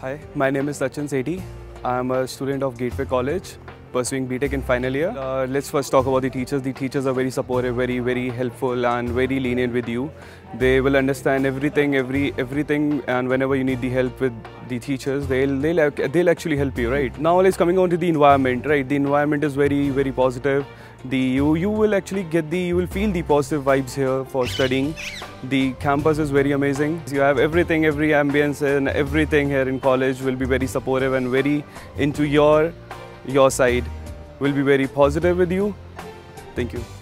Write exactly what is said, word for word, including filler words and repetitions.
Hi, my name is Sachin Shetty. I am a student of Gateway College, pursuing B Tech in final year. Uh, let's first talk about the teachers. The teachers are very supportive, very, very helpful and very lenient with you. They will understand everything, every, everything, and whenever you need the help with the teachers, they'll, they'll, they'll actually help you, right? Now let's coming on to the environment, right? The environment is very, very positive. The, you, you will actually get the, you will feel the positive vibes here for studying. The campus is very amazing. You have everything, every ambience and everything here in college will be very supportive and very into your, your side, will be very positive with you. Thank you.